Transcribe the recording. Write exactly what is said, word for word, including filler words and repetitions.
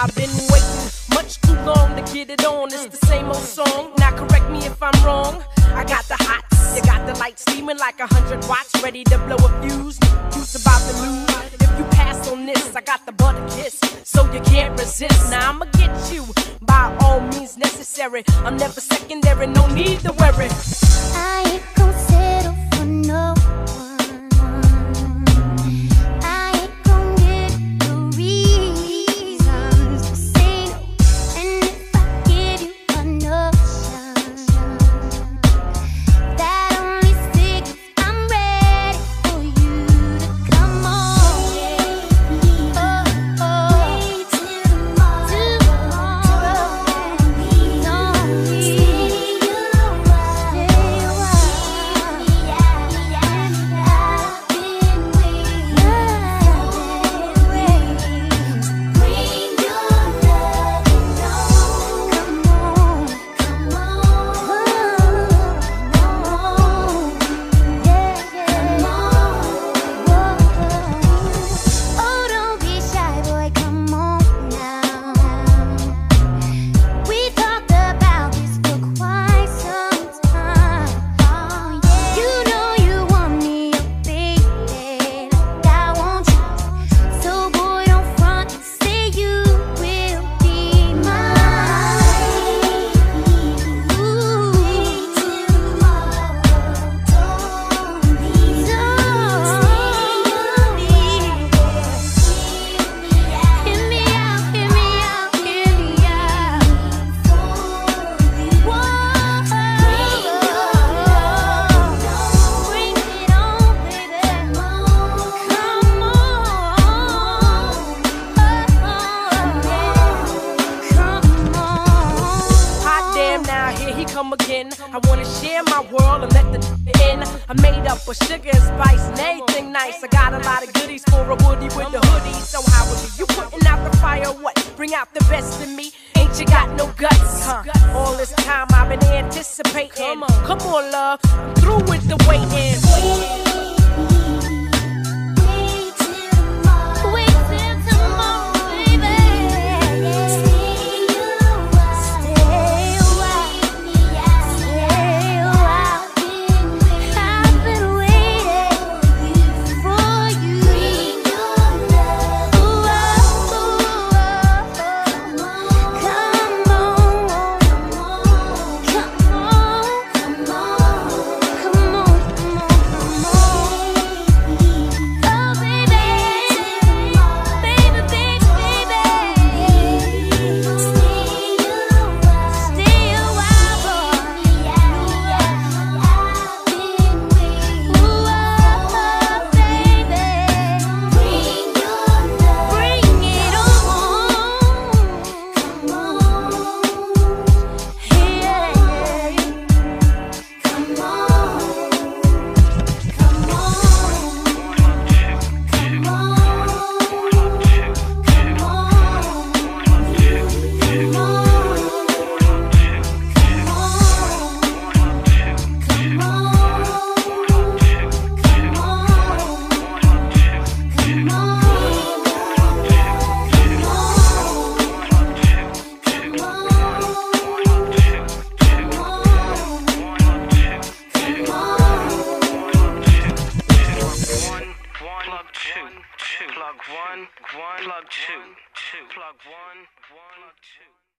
I've been waiting much too long to get it on. It's the same old song, now correct me if I'm wrong. I got the hots, you got the light steaming like a hundred watts, ready to blow a fuse. You's about to lose if you pass on this. I got the butter kiss, so you can't resist. Now I'ma get you by all means necessary. I'm never secondary, no need to worry. I ain't gon' settle for no one. I ain't gon' get the reasons to say no. And if I give you another chance, that only signals I'm ready for you to come on. Oh, oh, wait till tomorrow. Don't leave. Come again, I wanna share my world and let the in. I made up with sugar and spice and everything nice. I got a lot of goodies for a woody with the hoodie. So how are you? You putting out the fire or what? Bring out the best in me. Ain't you got no guts? Huh? All this time I've been anticipating. Come on, come on, love. I'm through with the waiting. Plug one, one, plug two, two, plug one, one, plug two.